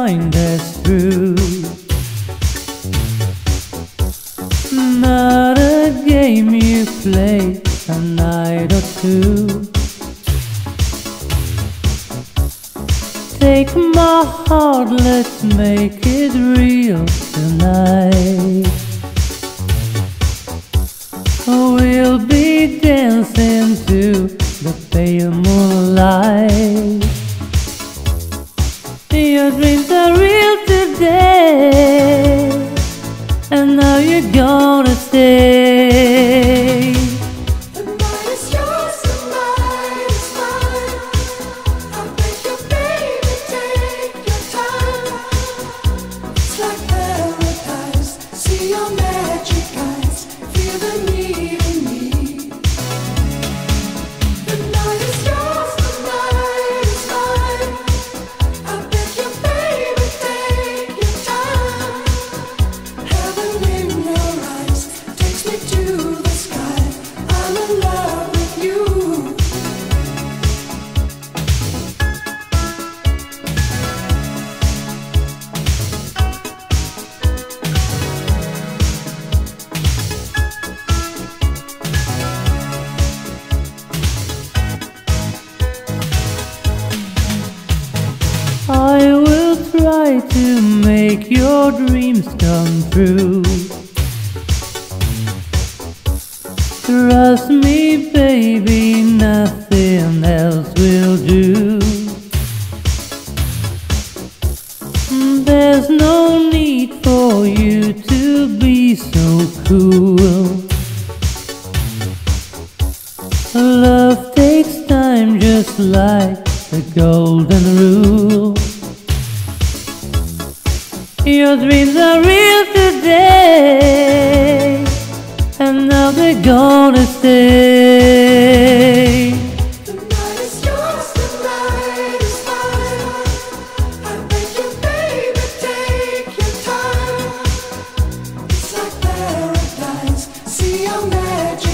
mind that's true. Not a game you play a night or two. Take my heart, let's make it real tonight. We'll be dancing to the pale moonlight. Your dreams are real today, and now you're gonna stay. The night is yours, the night is mine. I beg you, baby, take your time. It's like paradise. See your magic eyes, feel the need in me. The night is yours, the night is mine. I beg you, baby, take your time. Heaven in your eyes takes me to the sky. I'm in love with you. I will try to make your dreams come true. Trust me, baby, nothing else will do. There's no need for you to be so cool. Love takes time, just like the golden rule. Your dreams are real today, and now they're gonna stay. The night is yours, the night is mine. I beg you, baby, take your time. It's like paradise. See your magic